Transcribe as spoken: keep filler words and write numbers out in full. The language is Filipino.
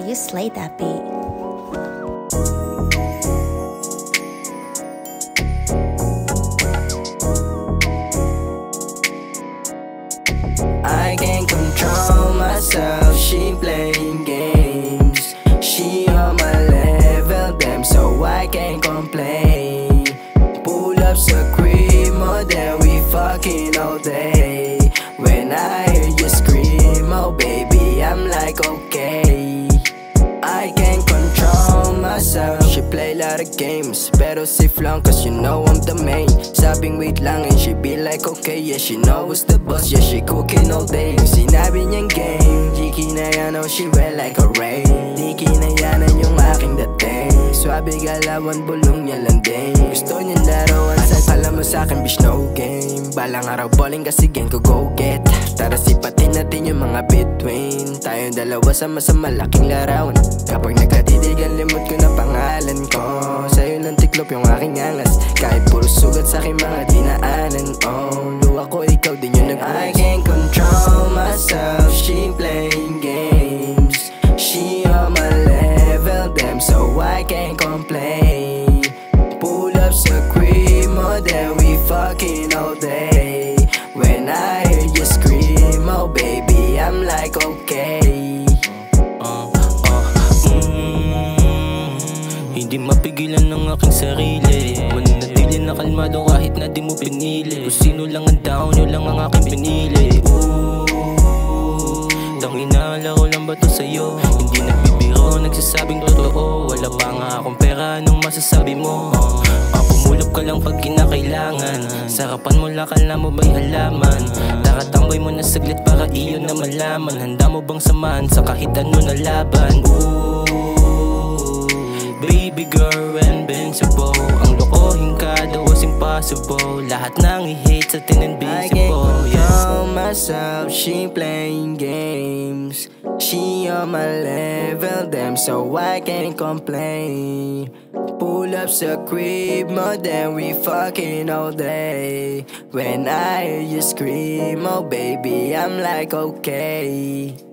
you slayed that beat. I can't control myself, she playing games. She on my level, damn, so I can't complain. Pull up sa crib mo, then we fucking all day. When I hear you scream, oh baby, I'm like okay. I can't control myself. She play lot of games, pero safe lang cause you know I'm the main. Sabing wait lang and she be like okay, yeah she knows the boss, yeah she cooking all day. Sinabi niyang game, di kinayanan, she wear like a rain. Di kinayanan yung aking dating. Swabe galawan, bulong niya lang din. Gusto niyang larawan, sa alam mo sa'kin bitch no game. Balang araw bowling kasi gang ko go get. Tara sipatin natin yung mga between. Tayong dalawa sama sa malaking larawan. Kapag nagkatitigan, limot ko na pangalan ko. Sa'yo lang tiklop yung aking angas. Kahit puro sugat sa'king mga dinaanan. Oh, luwa ko ikaw din yung nag I can't control myself, she playing games. She on my level, damn, so I can't complain. Pull up sa crib mo, then we fucking all day. When I hear you scream, oh baby, I'm like okay. uh, uh, mm, Hindi mapigilan ng aking sarili. Mananatili na kalmado kahit na di mo pinili. Kung sino lang ang down, yun lang ang aking pinili. Ooh, tangina, laro lang ba to sa'yo? Hindi nagbibiro, nagsasabing totoo. Wala pa nga akong pera, anong masasabi mo? uh, Pumulog ka lang pag kinakailangan. Sarapan mo lang, kala mo ba'y halaman? Takatamboy mo na saglit para iyon na malaman. Handa mo bang samahan sa kahit ano na laban? Ooh, baby girl, invincible. Ang lokohin ka daw was impossible. Lahat nang i-hate sa tin invisible. I can't control myself, she playing games. She on my level, damn, so I can't complain. Pull up sa crib mo, then we fucking all day. When I hear you scream, oh baby, I'm like okay.